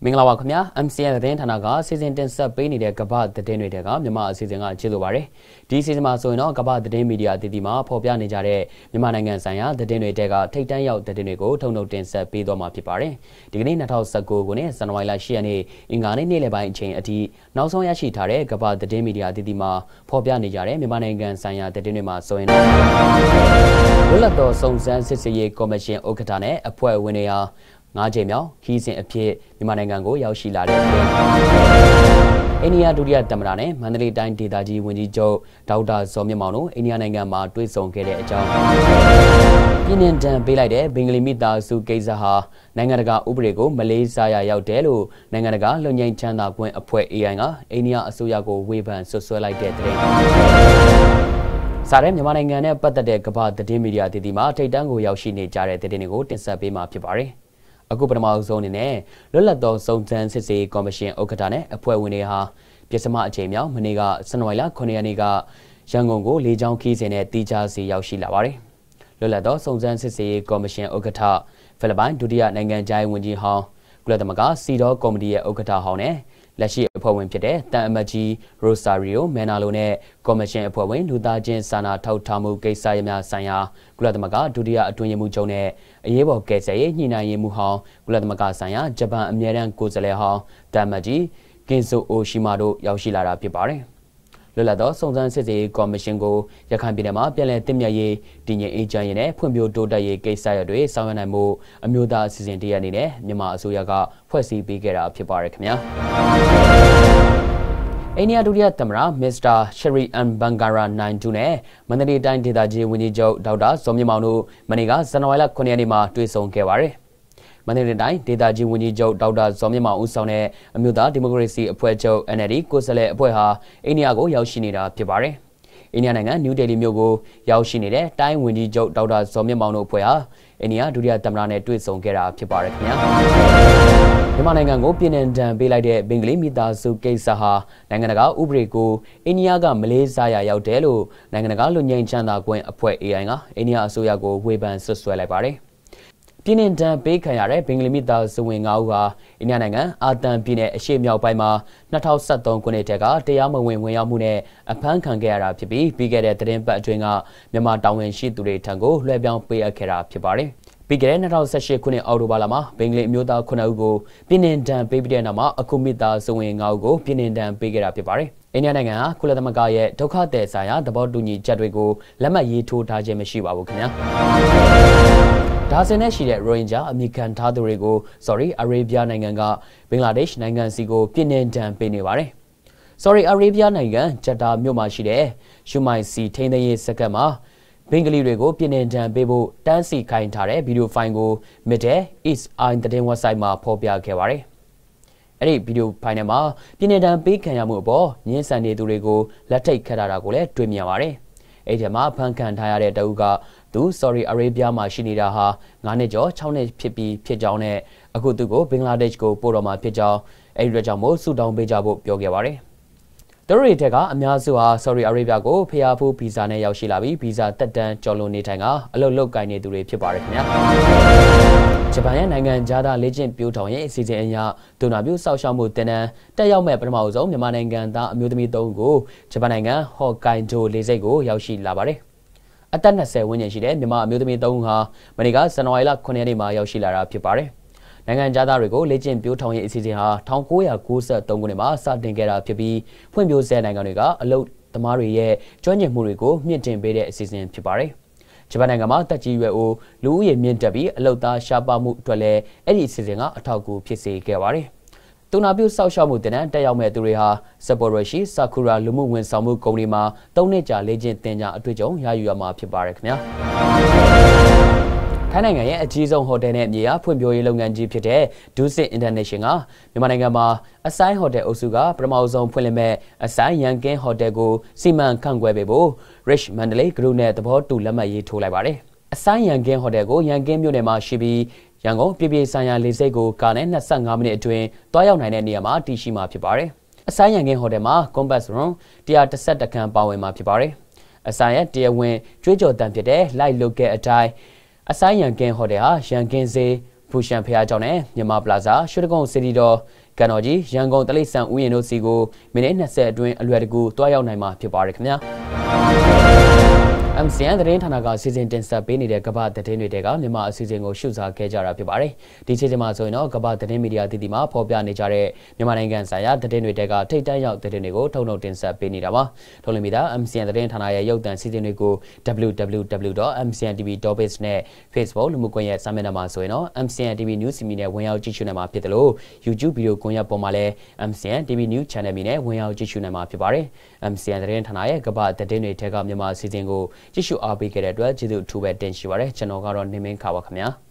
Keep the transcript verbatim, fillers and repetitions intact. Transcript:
င်္ဂလာပါခင်ဗျာ M C N သတင်းဌာနကစီစဉ်တင်ဆက်ပေးနေတဲ့ကမ္ဘာသတင်းတွေကမြန်မာအစီအစဉ်ကကျေးဇူးပါတယ်ဒီအစီအစဉ်မှာဆိုရင်တော့ကမ္ဘာသတင်းမီဒီယာတည်တည်မှာဖော်ပြနေကြတဲ့မြန်မာနိုင်ငံဆိုင်ရာသတင်းတွေတဲကထိတ်တန့်ရောက်သတင်းတွေကိုထုတ်နှုတ်တင်ဆက်ပေးသွားမှာဖြစ်ပါတယ်ဒီကနေ့၂၀၁၉ခုနှစ်ဇန်နဝါရီလ၈ရက်နေ့အင်္ဂါနေ့နေ့လယ်ပိုင်းအချိန်အထိနောက်ဆုံးရရှိထားတဲ့ကမ္ဘာသတင်းမီဒီယာတည်တည်မှာဖော်ပြနေကြတဲ့မြန်မာနိုင်ငံဆိုင်ရာသတင်းတွေမှာဆိုရင်တော့လွတ်လပ်သောစုံစမ်းစစ်ဆေးရေးကော်မရှင်ဥက္ကဋ္ဌနဲ့အဖွဲ့ဝင်တွေဟာငါးကြိမ်မြောက်ခီးစဉ်အဖြစ်မြန်မာနိုင်ငံကိုရောက်ရှိလာတဲ့တဲ့အိန္ဒိယဒုတိယသမ္မတနဲ့မန္တလေးတိုင်းဒေသကြီးဝန်ကြီးချုပ်ဒေါက်တာဇော်မြင့်မောင်တို့အိန္ဒိယနိုင်ငံမှာတွေ့ဆုံခဲ့တဲ့အကြောင်းပြည်နယ်တန်ပေးလိုက်တဲ့ဘင်္ဂလီမိသားစုကိစ္စဟာနိုင်ငံတကာဥပဒေကိုမလေးစားရရောက်တယ်လို့နိုင်ငံတကာလွတ်ငြိမ်းချမ်းသာခွင့်အဖွဲ့ A I ကအိန္ဒိယအစိုးရကိုဝေဖန်ဆွဆွဲလိုက်တဲ့တဲ့စားတဲ့မြန်မာနိုင်ငံနဲ့ပတ်သက်တဲ့ကမ္ဘာသတင်းမီဒီယာတည်တည်မှာထိတ်တန့်ကိုရောက်ရှိနေကြတဲ့သတင်းတွေကိုတင်ဆက်ပေးမှာဖြစ်ပါတယ်အခုပထမဆုံးအနေနဲ့လွတ်လပ်သောစုံစမ်းစစ်ဆေးကော်မရှင်ဥက္ကဋ္ဌနဲ့အဖွဲ့ဝင်တွေဟာပြည်စမအချိန်မြောက်မနေ့ကဇန်နဝါရီလခုနှစ်ရက်နေ့ကရန်ကုန်ကိုလေကြောင်းခီးစဉ်နဲ့တီးခြားစီရောက်ရှိလာပါတယ်လွတ်လပ်သောစုံစမ်းစစ်ဆေးကော်မရှင်ဥက္ကဋ္ဌဖိလစ်ပိုင်ဒုတိယနိုင်ငံခြားရေးဝန်ကြီးဟောင်းကုလသမဂ္ဂစီဒေါကော်မတီရဲ့ဥက္ကဋ္ဌဟောင်းနဲ့လက်ရှိအဖွဲ့ဝင်ဖြစ်တဲ့တန်အမတ်ကြီးရိုဆာရီယိုမဲနာလိုနဲ့ကော်မရှင်အဖွဲ့ဝင်လူသားချင်းစာနာထောက်ထားမှုကိစ္စရပ်များဆိုင်ရာကုလသမဂ္ဂဒုတိယအတွင်းရေးမှူးချုပ်နဲ့အရေးပေါ်ကယ်ဆယ်ရေးညှိနှိုင်းရေးမှူးဟောင်းကုလသမဂ္ဂဆိုင်ရာဂျပန်အမြဲတမ်းကိုယ်စားလှယ်ဟောင်းတန်အမတ်ကြီးကင်ဆိုအိုရှိမာတို့ရောက်ရှိလာတာဖြစ်ပါတယ်လွတ်လပ်သောစုံစမ်းစစ်ဆေးကော်မရှင်ကိုရခိုင်ပြည်နယ်မှာပြည်내တည်မြဲရေးတည်ငြိမ်အေးချမ်းရေးနဲ့ဖွံ့ဖြိုးတိုးတက်ရေးကိစ္စရပ်တွေဆောင်ရွက်နိုင်မှုအမျိုးသားအစီအစဉ်တရအနေနဲ့မြန်မာအစိုးရကဖွဲ့စည်းပေးခဲ့တာဖြစ်ပါတယ်ခင်ဗျာအိန္ဒိယဒုတိယသမ္မတမစ္စတာရှရီအန်ဘန်ဂါရာနိုင်ဒူနဲ့မန္တလေးတိုင်းဒေသကြီးဝန်ကြီးချုပ်ဒေါက်တာဇော်မြင့်မောင်တို့မနေ့ကဇန်နဝါရီလခုနှစ်ရက်နေ့မှာတွေ့ဆုံခဲ့ပါတယ်မန္တလေးတိုင်းဒေသကြီးဝန်ကြီးချုပ်ဒေါက်တာဇော်မြင့်မောင်ဦးဆောင်တဲ့အမျိုးသားဒီမိုကရေစီအဖွဲ့ချုပ် N L D ကိုယ်စားလှယ်အဖွဲ့ဟာအိန္ဒိယကိုရောက်ရှိနေတာဖြစ်ပါတယ်။အိန္ဒိယနိုင်ငံနယူးဒေလီမြို့ကိုရောက်ရှိနေတဲ့တိုင်းဝန်ကြီးချုပ်ဒေါက်တာဇော်မြင့်မောင်တို့အဖွဲ့ဟာအိန္ဒိယဒုတိယသမ္မတနဲ့တွေ့ဆုံခဲ့တာဖြစ်ပါတယ်ခင်ဗျာ။မြန်မာနိုင်ငံကိုပြည်နယ်တန်ပေးလိုက်တဲ့ဘင်္ဂလီမိသားစုကိစ္စဟာနိုင်ငံတကာဥပဒေကိုအိန္ဒိယကမလေးစားရရောက်တယ်လို့နိုင်ငံတကာလူငြိမ်းချမ်းသာခွင့်အဖွဲ့ A I ကအိန္ဒိယအစိုးရကိုဝေဖန်ဆွဆွဲလိုက်ပါတယ်။ပြည်내တန်ပေးခံရတဲ့ဘင်္ဂလီမိသားစုဝင်၅ဦးဟာအိန္ဒိယနိုင်ငံအာသံပြည်နယ်အရှေ့မြောက်ပိုင်းမှာ၂၀၁၃ခုနှစ်တက်ကတရားမဝင်ဝင်ရောက်မှုနဲ့အဖမ်းခံခဲ့ရတာဖြစ်ပြီးပြီးခဲ့တဲ့သတင်းပတ်အတွင်းကမြန်မာတာဝန်ရှိသူတွေထံကိုလွှဲပြောင်းပေးအပ်ခဲ့တာဖြစ်ပါတယ်။ပြီးခဲ့တဲ့၂၀၁၈ခုနှစ်အောက်တိုဘာလမှာဘင်္ဂလီအမျိုးသားခုနှစ်ဦးကိုပြည်내တန်ပေးပြီးတဲ့နောက်မှာအခုမိသားစုဝင်၅ဦးကိုပြည်내တန်ပေးခဲ့တာဖြစ်ပါတယ်။အိန္ဒိယနိုင်ငံဟာကုလသမဂ္ဂရဲ့ဒုက္ခသည်ဆိုင်ရာသဘောတူညီချက်တွေကိုလက်မှတ်ရေးထိုးထားခြင်းမရှိပါဘူးခင်ဗျာ။ဒါစင်နဲ့ရှိတဲ့ရိုဟင်ဂျာအမေရိကန်သားသူတွေကို sorry အာရေဗျနိုင်ငံကဘင်္ဂလားဒေ့ရှ်နိုင်ငံစီကိုပြည်내တန်ပေးနေပါတယ်။ sorry အာရေဗျနိုင်ငံဂျက်တာမြို့မှာရှိတဲ့ရှူမိုင်စီထိန်းသိမ်းရေးစခန်းမှာဘင်္ဂလီတွေကိုပြည်내တန်ပေးဖို့တန်းစီခိုင်းထားတဲ့ဗီဒီယိုဖိုင်ကို Middle East Eye သတင်း website မှာဖော်ပြခဲ့ပါတယ်။အဲ့ဒီဗီဒီယိုဖိုင်ထဲမှာပြည်내တန်ပေးခံရမှုအပေါ်ညှင်းဆန်နေသူတွေကိုလက်ထိတ်ခတ်တာကိုလည်းတွေ့မြင်ရပါတယ်။အဲ့ဒီမှာဖန်ခံထားရတဲ့တအုပ်ကသူ sorry အာရေဗျမှာရှိနေတာဟာငါးနှစ်ကျော်၆နှစ်ဖြစ်ပြီးဖြစ်ကြောင်းနဲ့အခုသူကိုဘင်္ဂလားဒေ့ရှ်ကိုပို့တော်မှာဖြစ်ကြောင်းအဲ့ဒီအတွက်ကြောင့်မို့ဆူတောင်းပေးကြဖို့ပြောခဲ့ပါတယ်။သူတို့တွေထက်ကအများစုဟာ sorry အာရေဗျကိုဖျားဖို့ဗီဇာနဲ့ရောက်ရှိလာပြီးဗီဇာတက်တန်းကျော်လွန်နေထိုင်ကအလုပ်လုပ်ကိုင်နေသူတွေဖြစ်ပါတယ်ခင်ဗျာ။ဂျပန်ရဲ့နိုင်ငံသားသားလေ့ကျင့်ပြိုးထောင်ရဲ့အစီအစဉ်အရဒိုနာပြူစောက်ရှောက်မှုတင်နန်းတက်ရောက်မဲ့ပထမဆုံးမြန်မာနိုင်ငံသားအမျိုးသမီးသုံးဦးကိုဂျပန်နိုင်ငံဟော့ကိုင်ဒိုလေဆိပ်ကိုရောက်ရှိလာပါတယ်။အသက်၂၀ဝန်းကျင်ရှိတဲ့မြန်မာအမျိုးသမီးသုံးဦးဟာမနေ့ကဇန်နဝါရီလခုနှစ်ရက်နေ့မှာရောက်ရှိလာတာဖြစ်ပါတယ်။နိုင်ငံသားတွေကိုလေ့ကျင့်ပြိုးထောင်ရေးအစီအစဉ်ဟာ၁၉၉၃ခုနှစ်မှာစတင်ခဲ့တာဖြစ်ပြီးဖွံ့ဖြိုးဆဲနိုင်ငံတွေကအလုပ်သမားတွေရဲ့ကျွမ်းကျင်မှုတွေကိုမြင့်တင်ပေးတဲ့အစီအစဉ်ဖြစ်ပါတယ်။ဂျပန်နိုင်ငံမှာတက်ကြီးရွယ်အိုလူဦးရေမြင့်တက်ပြီးအလုပ်သားရှားပါမှုအတွက်လည်းအဲ့ဒီအစီအစဉ်ကအထောက်အကူဖြစ်စေခဲ့ပါတယ်။တူနာပြုစောက်ရှောက်မှုတင်တဲ့တက်ရောက်မဲ့သူတွေဟာစပိုရိုရှိဆာကူရာလူမှုဝန်ဆောင်မှုကုမ္ပဏီမှာ၃နှစ်ကြာလေ့ကျင့်သင်ကြားအတွေ့အကြုံရယူရမှာဖြစ်ပါတယ်ခင်ဗျာ။ထိုင်းနိုင်ငံရဲ့အကြီးဆုံးဟိုတယ်နဲ့မြေယာဖွံ့ဖြိုးရေးလုပ်ငန်းကြီးဖြစ်တဲ့ Dusit International ကမြန်မာနိုင်ငံမှာအဆိုင်ဟိုတယ်အုပ်စုကပထမဆုံးဖွင့်လှစ်မဲ့အဆိုင်ရန်ကင်းဟိုတယ်ကိုစီမံခန့်ခွဲပေးဖို့ Rich Mandalay Group နဲ့သဘောတူလက်မှတ်ရေးထိုးလိုက်ပါတယ်။အဆိုင်ရန်ကင်းဟိုတယ်ကိုရန်ကင်းမြို့နယ်မှာရှိပြီးရန်ကုန်ပြည်ပြည်ဆိုင်ရာလေဆိပ်ကိုကားနဲ့၂၅မိနစ်အတွင်းတွားရောက်နိုင်တဲ့နေရာမှာတည်ရှိမှာဖြစ်ပါတယ်။အဆိုင်ရန်ကင်းဟိုတယ်မှာ Compass Room ၁၁၁ခန်းပါဝင်မှာဖြစ်ပါတယ်။အဆိုင်ရဲ့တရားဝင်ကြွေးကြော်တမ်းဖြစ်တဲ့ Light Local အတိုင်းအဆိုင်ရန်ကင်းဟိုတယ်ဟာရန်ကင်းစေးဖူရှန်ဖျားကျောင်းနဲ့မြန်မာပလာဇာရွှေတကုံစီတီတော်ကန်တော်ကြီးရန်ကုန်တလိပ်ဆန်ဥယျာဉ်တို့စီကိုမိနစ်နှစ်ဆယ်အတွင်းအလွယ်တကူတွားရောက်နိုင်မှာဖြစ်ပါတယ်ခင်ဗျာM C N သတင်းဌာနကစီစဉ်တင်ဆက်ပေးနေတဲ့ကမ္ဘာသတင်းတွေတဲကမြန်မာအစီအစဉ်ကိုရှုစားခဲ့ကြတာဖြစ်ပါတယ်။ဒီချိန်မှာဆိုရင်တော့ကမ္ဘာသတင်းမီဒီယာတည်တည်မှာဖော်ပြနေကြတဲ့မြန်မာနိုင်ငံဆိုင်ရာသတင်းတွေတဲကထိတ်တန့်ရောက်သတင်းတွေကိုထုတ်နှုတ်တင်ဆက်ပေးနေတာပါ။ထုတ်လွှင့်ပြီးသား M C N သတင်းဌာနရဲ့ရုပ်သံစီစဉ်တွေကို w w w dot m c n t v dot biz နဲ့ Facebook လူမှုကွန်ရက်စာမျက်နှာမှာဆိုရင်တော့ M C N T V News မီနဲ့ဝင်ရောက်ကြည့်ရှုနိုင်မှာဖြစ်တယ်လို့ YouTube ဗီဒီယိုကွန်ရက်ပေါ်မှာလည်း M C N T V News Channel မီနဲ့ဝင်ရောက်ကြည့်ရှုနိုင်မှာဖြစ်ပါတယ်။ M C N သတင်းဌာနရဲ့ကမ္ဘာသတင်းတွေတဲကမြန်မာအစီအစဉ်ကိုကြည့်ရှုအားပေးခဲ့တဲ့အတွက်ကျေးဇူးအထူးပဲတင်ရှိပါရစေကျွန်တော်ကတော့နေမင်းခါပါခင်ဗျာ